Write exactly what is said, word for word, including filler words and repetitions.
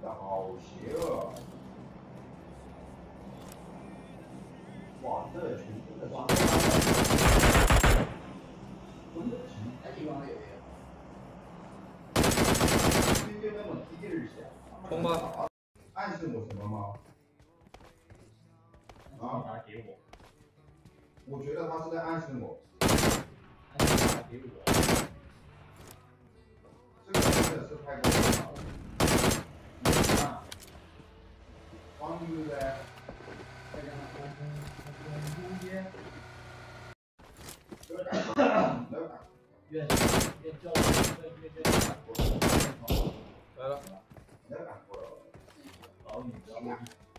好邪恶！哇，这群真的哇！真的群太地方有耶！就就那么一劲儿响。冲吧！暗示我什么吗？啊？打给我。我觉得他是在暗示我。暗示打给我。这个真的是太过分了。你看，光是在。 再加上沟通沟通空间，有点难，有点难。越越叫越越越难过。来了，有点难过了。老女知道吗？